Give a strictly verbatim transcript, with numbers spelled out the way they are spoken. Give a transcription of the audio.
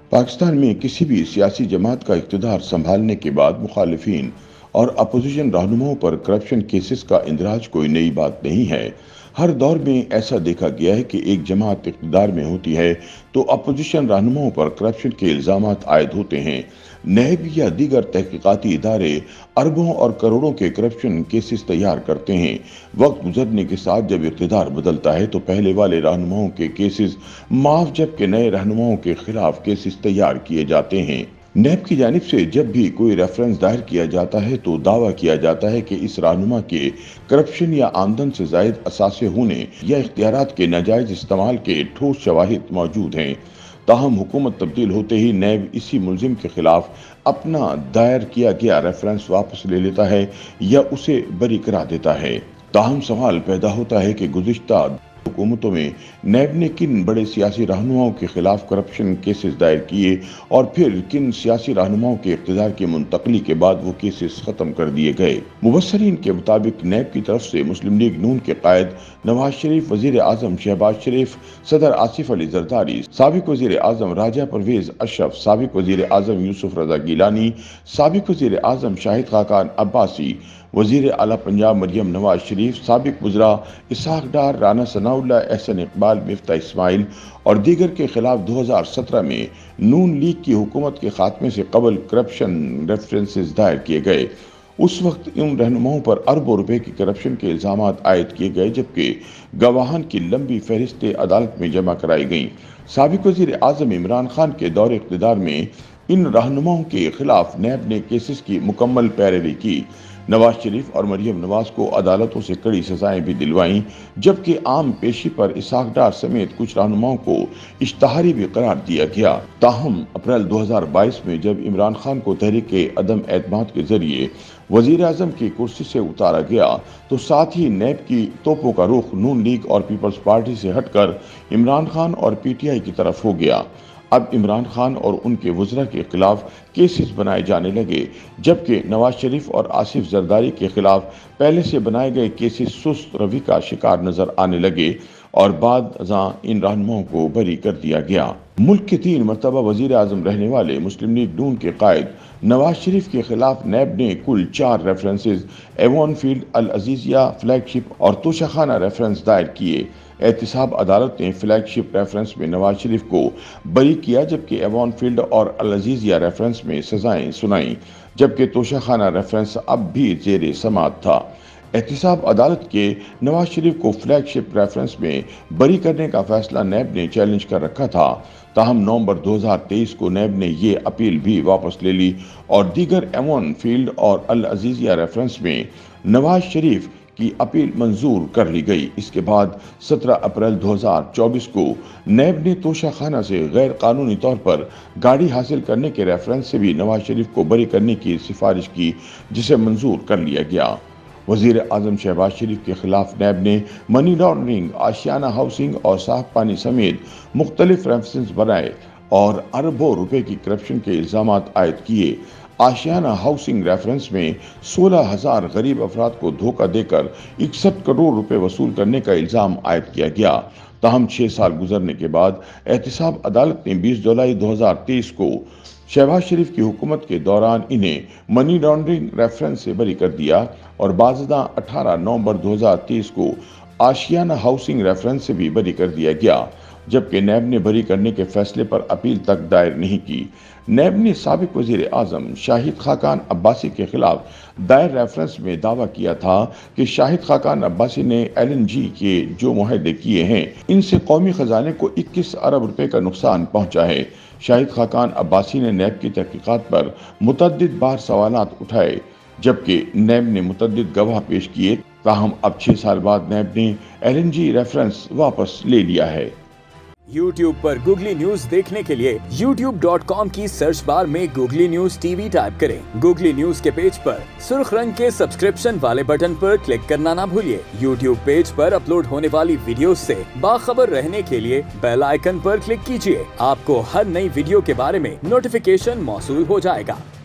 پاکستان میں کسی بھی سیاسی جماعت کا اقتدار سنبھالنے کے بعد مخالفین اور اپوزیشن رہنماؤں پر کرپشن کیسز کا اندراج کوئی نئی بات نہیں ہے۔ ہر دور میں ایسا دیکھا گیا ہے کہ ایک جماعت اقتدار میں ہوتی ہے تو اپوزیشن رہنماؤں پر کرپشن کے الزامات عائد ہوتے ہیں۔ نیب یا دیگر تحقیقاتی ادارے اربوں اور کروڑوں کے کرپشن کیسز تیار کرتے ہیں۔ وقت گزرنے کے ساتھ جب اقتدار بدلتا ہے تو پہلے والے رہنماؤں کے کیسز معاف جبکہ نئے رہنماؤں کے خلاف کیسز تیار کیے جاتے ہیں۔ نیب کی جانب سے جب بھی کوئی ریفرنس دائر کیا جاتا ہے تو دعویٰ کیا جاتا ہے کہ اس رہنما کے کرپشن یا آمدن سے زائد اثاثے ہونے یا اختیارات کے ناجائز استعمال کے ٹھوس شواہد موجود ہیں۔ تاہم حکومت تبدیل ہوتے ہی نیب اسی ملزم کے خلاف اپنا دائر کیا گیا ریفرنس واپس لے لیتا ہے یا اسے بری کرا دیتا ہے۔ تاہم سوال پیدا ہوتا ہے کہ گزشتہ حکومتوں میں نیب نے کن بڑے سیاسی رہنماؤں کے خلاف کرپشن کیسز دائر کیے اور پھر کن سیاسی رہنماؤں کے اقتدار کی منتقلی کے بعد وہ کیسز ختم کر دیے گئے۔ مبصرین کے مطابق نیب کی طرف سے مسلم لیگ نون کے قائد نواز شریف، وزیر اعظم شہباز شریف، صدر آصف علی زرداری، سابق وزیر اعظم راجہ پرویز اشرف، سابق وزیر اعظم یوسف رضا گیلانی، سابق وزیر اعظم شاہد خاقان عباسی، وزیر اعلیٰ پنجاب مریم نواز شریف، سابق وزراء اسحاق ڈار، رانا ثناء اللہ، احسن اقبال، مفتاح اسماعیل اور دیگر کے خلاف دو ہزار سترہ میں نون لیگ کی حکومت کے خاتمے سے قبل کرپشن ریفرنسز دائر کیے گئے۔ اس وقت ان رہنماؤں پر اربوں روپے کی کرپشن کے الزامات عائد کیے گئے جبکہ گواہان کی لمبی فہرستیں عدالت میں جمع کرائی گئیں۔ سابق وزیر اعظم عمران خان کے دور اقتدار میں ان رہنماؤں کے خلاف نیب نے کیسز کی مکمل پیروی کی۔ نواز شریف اور مریم نواز کو عدالتوں سے کڑی سزائیں بھی دلوائیں جبکہ عام پیشی پر اسحاق ڈار سمیت کچھ رہنماؤں کو اشتہاری بھی قرار دیا گیا۔ تاہم اپریل دو ہزار بائیس میں جب عمران خان کو تحریک عدم اعتماد کے ذریعے وزیر اعظم کی کرسی سے اتارا گیا تو ساتھ ہی نیب کی توپوں کا رخ نون لیگ اور پیپلز پارٹی سے ہٹ کر عمران خان اور پی ٹی آئی کی طرف ہو گیا۔ اب عمران خان اور ان کے وزراء کے خلاف کیسز بنائے جانے لگے جبکہ نواز شریف اور آصف زرداری کے خلاف پہلے سے بنائے گئے کیسز سست روی کا شکار نظر آنے لگے اور بعد ازاں ان رہنماؤں کو بری کر دیا گیا۔ ملک کے تین مرتبہ وزیر اعظم رہنے والے مسلم لیگ نون کے قائد نواز شریف کے خلاف نیب نے کل چار ریفرنسز ایوان فیلڈ، العزیزیہ فلیگ شپ اور توشہ خانہ ریفرنس دائر کیے۔ احتساب عدالت نے فلیگ شپ ریفرنس میں نواز شریف کو بری کیا جبکہ ایوان فیلڈ اور العزیزیہ ریفرنس میں سزائیں سنائیں جبکہ توشہ خانہ ریفرنس اب بھی زیر سماعت تھا۔ احتساب عدالت کے نواز شریف کو فلیگ شپ ریفرنس میں بری کرنے کا فیصلہ نیب نے چیلنج کر رکھا تھا۔ تاہم نومبر دو ہزار تیئیس کو نیب نے یہ اپیل بھی واپس لے لی اور دیگر ایوان فیلڈ اور العزیزیہ ریفرنس میں نواز شریف کی اپیل منظور کر لی گئی۔ اس کے بعد سترہ اپریل دو ہزار چوبیس کو نیب نے توشہ خانہ سے غیر قانونی طور پر گاڑی حاصل کرنے کے ریفرنس سے بھی نواز شریف کو بری کرنے کی سفارش کی جسے منظور کر لیا گیا۔ وزیر اعظم شہباز شریف کے خلاف نیب نے منی لانڈرنگ، آشیانہ ہاؤسنگ اور صاف پانی سمیت مختلف ریفرنسز بنائے اور اربوں روپے کی کرپشن کے الزامات عائد کیے۔ آشیانہ ہاؤسنگ ریفرنس میں سولہ ہزار غریب افراد کو دھوکہ دے کر اکسٹھ کروڑ روپے وصول کرنے کا الزام عائد کیا گیا۔ تاہم چھ سال گزرنے کے بعد احتساب عدالت نے بیس جولائی دو ہزار تیئیس کو شہباز شریف کی حکومت کے دوران انہیں منی لانڈرنگ ریفرنس سے بری کر دیا اور بعضداں اٹھارہ نومبر دو ہزار تیئیس کو آشیانہ ہاؤسنگ ریفرنس سے بھی بری کر دیا گیا جبکہ نیب نے بری کرنے کے فیصلے پر اپیل تک دائر نہیں کی۔ نیب نے سابق وزیر اعظم شاہد خاقان عباسی کے خلاف دائر ریفرنس میں دعویٰ کیا تھا کہ شاہد خاقان عباسی نے ایل این جی کے جو معاہدے کیے ہیں ان سے قومی خزانے کو اکیس ارب روپے کا نقصان پہنچا ہے۔ شاہد خاقان عباسی نے نیب کی تحقیقات پر متعدد بار سوالات اٹھائے جبکہ نیب نے متعدد گواہ پیش کیے۔ تاہم اب چھ سال بعد نیب نے ایل این جی ریفرنس واپس لے لیا ہے۔ یوٹیوب پر گوگلی نیوز دیکھنے کے لیے یوٹیوب ڈاٹ کام کی سرچ بار میں Googly News T V type کریں۔ گوگلی نیوز کے پیج پر سرخ رنگ کے سبسکرپشن والے بٹن پر کلک کرنا نہ بھولیے۔ یوٹیوب پیج پر اپلوڈ ہونے والی ویڈیوز سے باخبر رہنے کے لیے بیل آئیکن پر کلک کیجیے۔ آپ کو ہر نئی ویڈیو کے بارے میں نوٹیفیکیشن موصول ہو جائے گا۔